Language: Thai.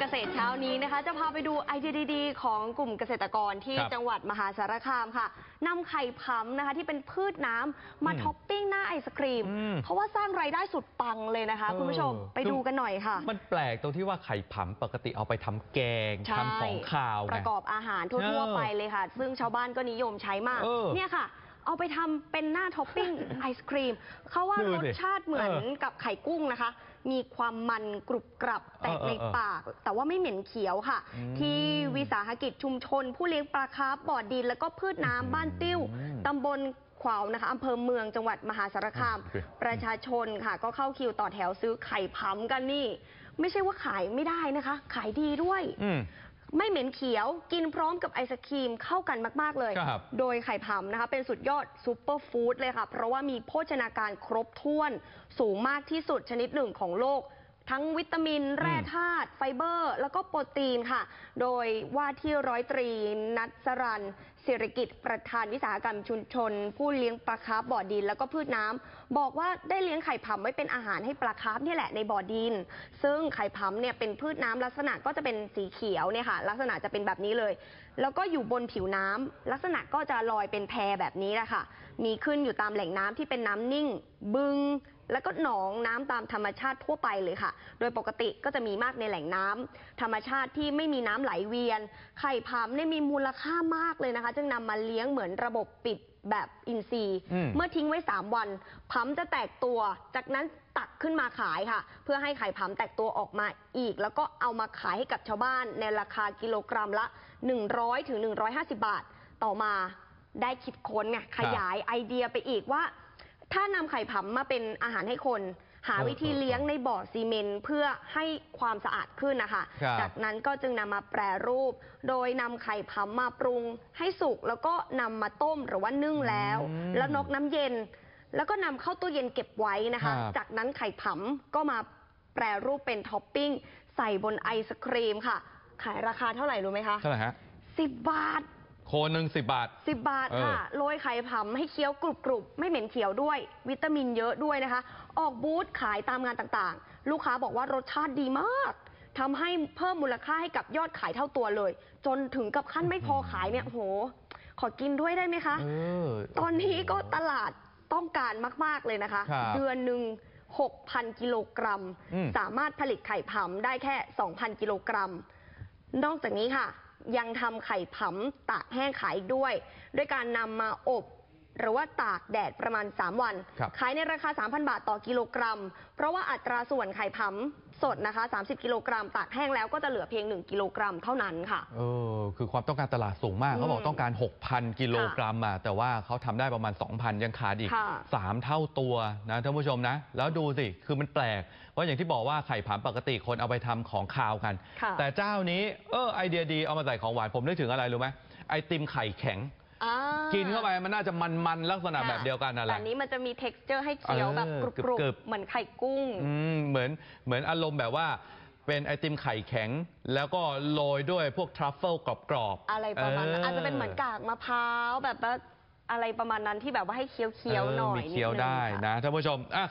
ษตรเช้านี้นะคะจะพาไปดูไอเดียดีๆของกลุ่มเกษตรกรที่จังหวัดมหาสารคามค่ะนำไข่ผำนะคะที่เป็นพืชน้ำมาท็อปปิ้งหน้าไอศครีมเพราะว่าสร้างรายได้สุดปังเลยนะคะคุณผู้ชมไปดูกันหน่อยค่ะมันแปลกตรงที่ว่าไข่ผำปกติเอาไปทำแกงทำของข้าวประกอบอาหารทั่วๆไปเลยค่ะซึ่งชาวบ้านก็นิยมใช้มากเนี่ยค่ะเอาไปทำเป็นหน้าท็อปปิ้งไอศครีมเขาว่ารสชาติเหมือนกับไข่กุ้งนะคะมีความมันกรุบกรับแตกในปากแต่ว่าไม่เหม็นเขียวค่ะที่วิสาหกิจชุมชนผู้เลี้ยงปลาคาร์ฟบ่อดินแล้วก็พืชน้ำบ้านติ้วตำบลขวาวนะคะอำเภอเมืองจังหวัดมหาสารคามประชาชนค่ะก็เข้าคิวต่อแถวซื้อไข่ผำกันนี่ไม่ใช่ว่าขายไม่ได้นะคะขายดีด้วยไม่เหม็นเขียวกินพร้อมกับไอศครีมเข้ากันมากๆเลยโดยไข่ผำนะคะเป็นสุดยอดซูเปอร์ฟู้ดเลยค่ะเพราะว่ามีโภชนาการครบถ้วนสูงมากที่สุดชนิดหนึ่งของโลกทั้งวิตามินแร่ธาตุไฟเบอร์แล้วก็โปรตีนค่ะโดยว่าที่ร้อยตรีนัทสรันศิริกิจประธานวิสาหกรรมชุมชนผู้เลี้ยงปลาคาร์ฟบ่อดินแล้วก็พืชน้ำบอกว่าได้เลี้ยงไข่ผำไว้เป็นอาหารให้ปลาคาร์ฟนี่แหละในบ่อดินซึ่งไข่ผำเนี่ยเป็นพืชน้ำลักษณะก็จะเป็นสีเขียวเนี่ยค่ะลักษณะจะเป็นแบบนี้เลยแล้วก็อยู่บนผิวน้ำลักษณะก็จะลอยเป็นแพแบบนี้แหละค่ะมีขึ้นอยู่ตามแหล่งน้ำที่เป็นน้ำนิ่งบึงแล้วก็หนองน้ำตามธรรมชาติทั่วไปเลยค่ะโดยปกติก็จะมีมากในแหล่งน้ำธรรมชาติที่ไม่มีน้ำไหลเวียนไข่ผำเนี่ยมีมูลค่ามากเลยนะคะจึงนำมาเลี้ยงเหมือนระบบปิดแบบอินทรีย์เมื่อทิ้งไว้3 วันผำจะแตกตัวจากนั้นตักขึ้นมาขายค่ะเพื่อให้ไข่ผำแตกตัวออกมาอีกแล้วก็เอามาขายให้กับชาวบ้านในราคากิโลกรัมละ100 ถึง 150 บาทต่อมาได้คิดค้นไงขยายไอเดียไปอีกว่าถ้านำไข่ผำมาเป็นอาหารให้คนหาวิธีเลี้ยงในบ่อซีเมนต์เพื่อให้ความสะอาดขึ้นนะคะจากนั้นก็จึงนำมาแปรรูปโดยนำไข่ผำมาปรุงให้สุกแล้วก็นำมาต้มหรือว่านึ่งแล้วนอกน้ำเย็นแล้วก็นำเข้าตู้เย็นเก็บไว้นะคะจากนั้นไข่ผำก็มาแปรรูปเป็นท็อปปิ้งใส่บนไอศครีมค่ะขายราคาเท่าไหร่รู้ไหมคะเท่าไหร่ฮะ 10 บาทโคนหนึ่ง10 บาท 10 บาทค่ะโรยไข่ผำให้เคี้ยวกรุบๆไม่เหม็นเขียวด้วยวิตามินเยอะด้วยนะคะออกบูธขายตามงานต่างๆลูกค้าบอกว่ารสชาติดีมากทำให้เพิ่มมูลค่าให้กับยอดขายเท่าตัวเลยจนถึงกับขั้นไม่พอขายเนี่ยโหขอกินด้วยได้ไหมคะตอนนี้ก็ตลาดต้องการมากๆเลยนะคะเดือนหนึ่ง6,000 กิโลกรัมสามารถผลิตไข่ผำได้แค่ 2,000 กิโลกรัมนอกจากนี้ค่ะยังทำไข่ผำตากแห้งขายอีกด้วยการนำมาอบหรือว่าตากแดดประมาณ3 วันขายในราคา 3,000 บาทต่อกิโลกรัมเพราะว่าอัตราส่วนไข่ผำสดนะคะ30 กิโลกรัมตากแห้งแล้วก็จะเหลือเพียง1 กิโลกรัมเท่านั้นค่ะคือความต้องการตลาดสูงมากเขาบอกต้องการ 6,000 กิโลกรัมแต่ว่าเขาทำได้ประมาณ 2,000 ยังขาดอีก3 เท่าตัวนะท่านผู้ชมนะแล้วดูสิคือมันแปลกเพราะอย่างที่บอกว่าไข่ผำปกติคนเอาไปทำของคาวกันแต่เจ้านี้ไอเดียดีเอามาใส่ของหวานผมนึกถึงอะไรรู้ไหมไอติมไข่แข็งกินเข้าไปมันน่าจะมันลักษณะแบบเดียวกันนั่นแหละแต่นี้มันจะมี texture ให้เคี้ยวแบบกรุบๆเหมือนไข่กุ้งเหมือนอารมณ์แบบว่าเป็นไอติมไข่แข็งแล้วก็โรยด้วยพวกทรัฟเฟิลกรอบๆอะไรประมาณนั้นอาจจะเป็นเหมือนกากมะพร้าวแบบอะไรประมาณนั้นที่แบบว่าให้เคี้ยวๆหน่อยมีเคี้ยวได้นะท่านผู้ชม